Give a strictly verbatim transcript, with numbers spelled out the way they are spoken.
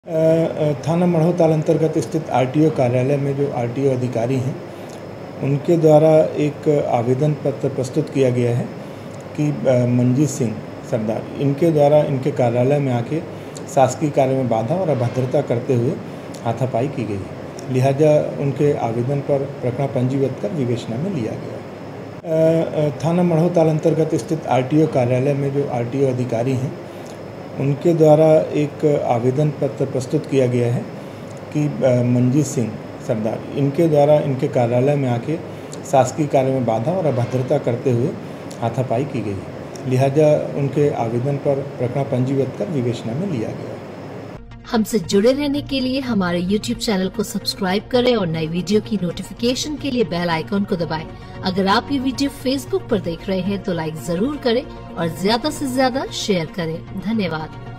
अ, अ, थाना मढ़ौताल अंतर्गत स्थित आरटीओ कार्यालय में जो आरटीओ अधिकारी हैं उनके द्वारा एक आवेदन पत्र प्रस्तुत किया गया है कि अ, मंजीत सिंह सरदार इनके द्वारा इनके कार्यालय में आके शासकीय कार्य में बाधा और अभद्रता करते हुए हाथापाई की गई है। लिहाजा उनके आवेदन पर प्रकरण पंजीबद्ध कर विवेचना में लिया गया। अ, अ, थाना मढ़ौताल अंतर्गत स्थित आरटीओ कार्यालय में जो आरटीओ अधिकारी हैं उनके द्वारा एक आवेदन पत्र प्रस्तुत किया गया है कि अ, मंजीत सिंह सरदार इनके द्वारा इनके कार्यालय में आके शासकीय कार्य में बाधा और अभद्रता करते हुए हाथापाई की गई है। लिहाजा उनके आवेदन पर प्रकरण पंजीबद्ध कर विवेचना में लिया गया। हमसे जुड़े रहने के लिए हमारे यूट्यूब चैनल को सब्सक्राइब करें और नई वीडियो की नोटिफिकेशन के लिए बेल आइकॉन को दबाएं। अगर आप ये वीडियो फेसबुक पर देख रहे हैं तो लाइक जरूर करें और ज्यादा से ज्यादा शेयर करें। धन्यवाद।